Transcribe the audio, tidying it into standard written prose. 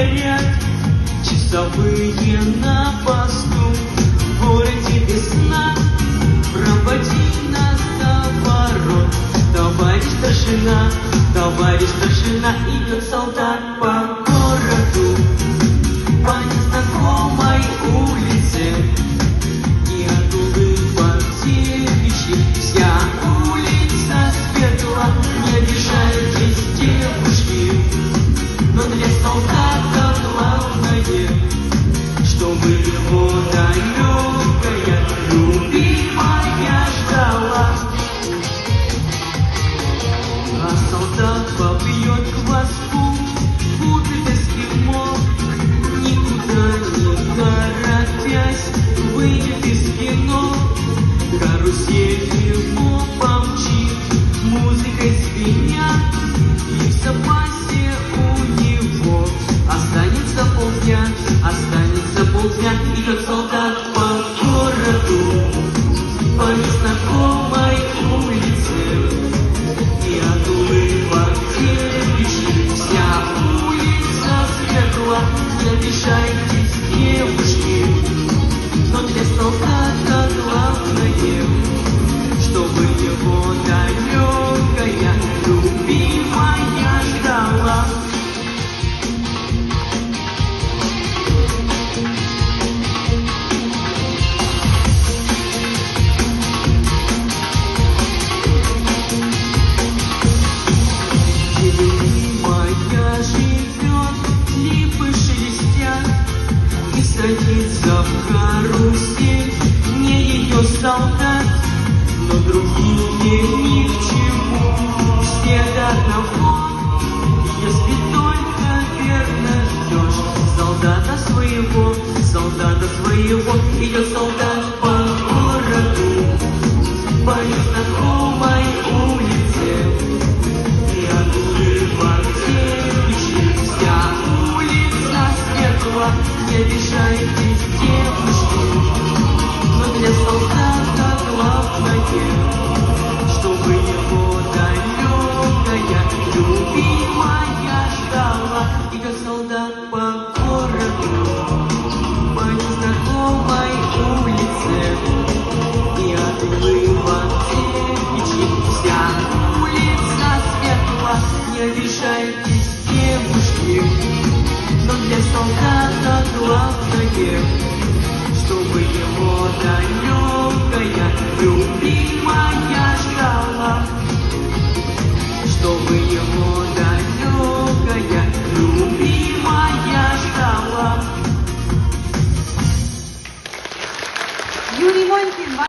горят часовые на посту. В городе без сна проводи нас до ворот. Товарищ старшина, идет солдат по городу, по незнакомой улице, и от улыбок девичьих вся улица светла. Не обижайтесь, девушки, но для солдата главное, чтобы его далекая любимая ждала. А солдат побьет к хвосту, будет эскимо, никуда не торопясь, выйдет из кино. Карусель его помчит, музыкой звеня, и в запасе у него останется полдня. Идет солдат по городу, по незнакомой улице, и от улыбок девичьих вся улица светла. Не обижайтесь, девушки, но для солдата главное, чтобы его далекая любимая ждала. Садится в карусель, не ее солдат, но другие ни к чему, все до одного. Если только верно ждешь солдата своего, идет солдат по городу, по незнакомой улице, и от улыбок девичьих вся улица светла. Не обижайтесь, девушки, но для солдата главное, чтобы его далекая любимая ждала. Идет солдат по городу, по незнакомой улице, и от улыбок девичьих вся улица светла. Не обижайтесь, девушки, но для солдата главное, чтобы его далекая любимая ждала. Чтобы его далекая любимая ждала. Юрий Монькин.